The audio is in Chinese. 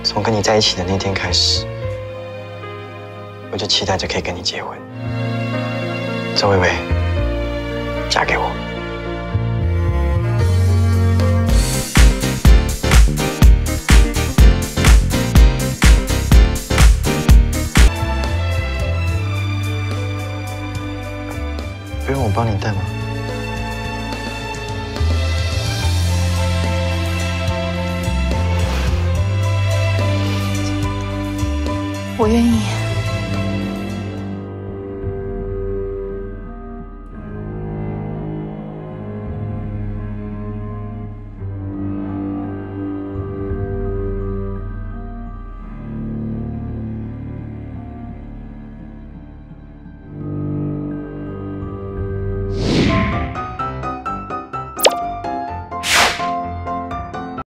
从跟你在一起的那天开始，我就期待着可以跟你结婚。周薇薇，嫁给我。不用我帮你带吗？ 我愿意。